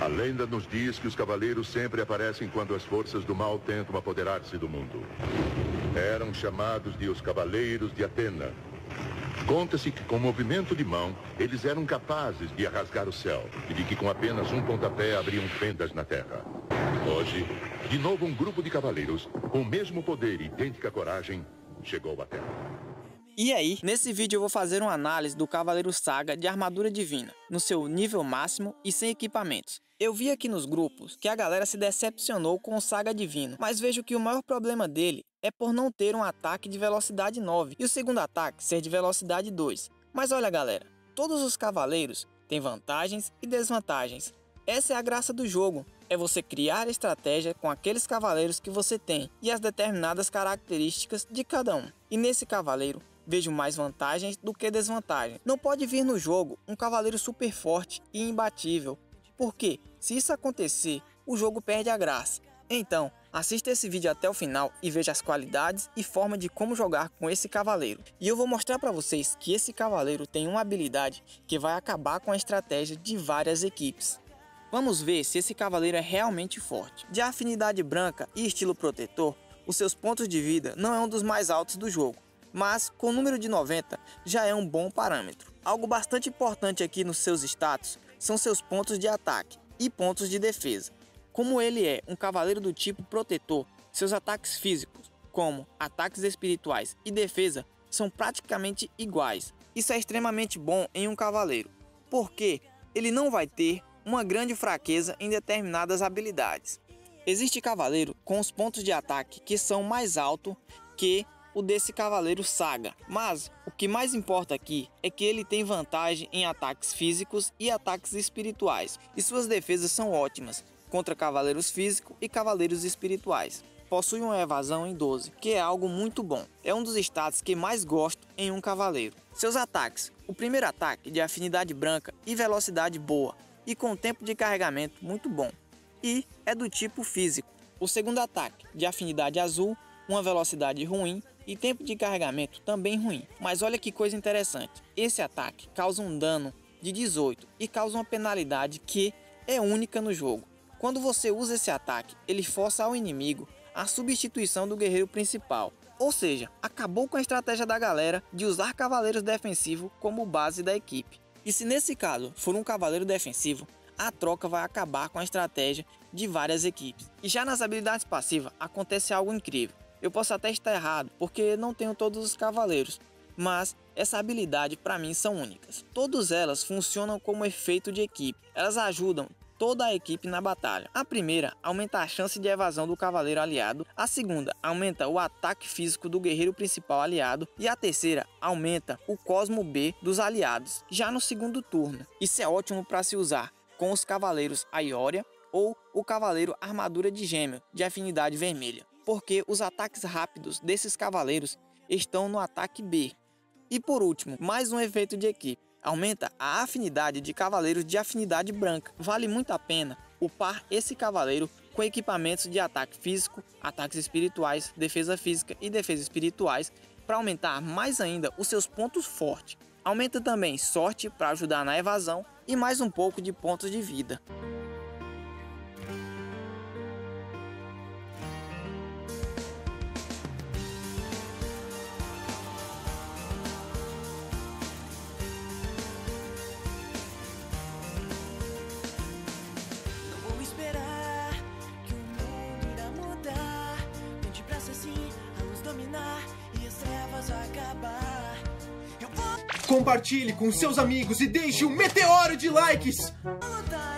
A lenda nos diz que os cavaleiros sempre aparecem quando as forças do mal tentam apoderar-se do mundo. Eram chamados de os Cavaleiros de Atena. Conta-se que com movimento de mão, eles eram capazes de rasgar o céu e de que com apenas um pontapé abriam fendas na terra. Hoje, de novo um grupo de cavaleiros, com o mesmo poder e idêntica coragem, chegou à Terra. E aí, nesse vídeo eu vou fazer uma análise do Cavaleiro Saga de armadura divina, no seu nível máximo e sem equipamentos. Eu vi aqui nos grupos que a galera se decepcionou com o Saga Divino, mas vejo que o maior problema dele é por não ter um ataque de velocidade 9 e o segundo ataque ser de velocidade 2. Mas olha galera, todos os cavaleiros têm vantagens e desvantagens. Essa é a graça do jogo, é você criar estratégia com aqueles cavaleiros que você tem e as determinadas características de cada um. E nesse cavaleiro, vejo mais vantagens do que desvantagens. Não pode vir no jogo um cavaleiro super forte e imbatível, porque se isso acontecer, o jogo perde a graça. Então, assista esse vídeo até o final e veja as qualidades e forma de como jogar com esse cavaleiro. E eu vou mostrar para vocês que esse cavaleiro tem uma habilidade que vai acabar com a estratégia de várias equipes. Vamos ver se esse cavaleiro é realmente forte. De afinidade branca e estilo protetor, os seus pontos de vida não é um dos mais altos do jogo, mas com o número de 90 já é um bom parâmetro. Algo bastante importante aqui nos seus status são seus pontos de ataque e pontos de defesa. Como ele é um cavaleiro do tipo protetor, seus ataques físicos, como ataques espirituais e defesa, são praticamente iguais. Isso é extremamente bom em um cavaleiro, porque ele não vai ter uma grande fraqueza em determinadas habilidades. Existe cavaleiro com os pontos de ataque que são mais altos que o desse cavaleiro Saga, mas o que mais importa aqui é que ele tem vantagem em ataques físicos e ataques espirituais, e suas defesas são ótimas contra cavaleiros físicos e cavaleiros espirituais. Possui uma evasão em 12, que é algo muito bom. É um dos status que mais gosto em um cavaleiro. Seus ataques: o primeiro ataque de afinidade branca e velocidade boa, e com tempo de carregamento muito bom, e é do tipo físico. O segundo ataque de afinidade azul, uma velocidade ruim e tempo de carregamento também ruim. Mas olha que coisa interessante, esse ataque causa um dano de 18 e causa uma penalidade que é única no jogo. Quando você usa esse ataque, ele força ao inimigo a substituição do guerreiro principal. Ou seja, acabou com a estratégia da galera de usar cavaleiros defensivos como base da equipe. E se nesse caso for um cavaleiro defensivo, a troca vai acabar com a estratégia de várias equipes. E já nas habilidades passivas acontece algo incrível. Eu posso até estar errado, porque não tenho todos os cavaleiros, mas essa habilidade para mim são únicas. Todas elas funcionam como efeito de equipe, elas ajudam toda a equipe na batalha. A primeira aumenta a chance de evasão do cavaleiro aliado, a segunda aumenta o ataque físico do guerreiro principal aliado e a terceira aumenta o Cosmo B dos aliados, já no segundo turno. Isso é ótimo para se usar com os cavaleiros Aioria ou o cavaleiro Armadura de Gêmeo de afinidade vermelha, porque os ataques rápidos desses cavaleiros estão no ataque B. E por último, mais um efeito de equipe: aumenta a afinidade de cavaleiros de afinidade branca. Vale muito a pena upar esse cavaleiro com equipamentos de ataque físico, ataques espirituais, defesa física e defesa espirituais para aumentar mais ainda os seus pontos fortes. Aumenta também sorte para ajudar na evasão e mais um pouco de pontos de vida. Compartilhe com seus amigos e deixe um meteoro de likes!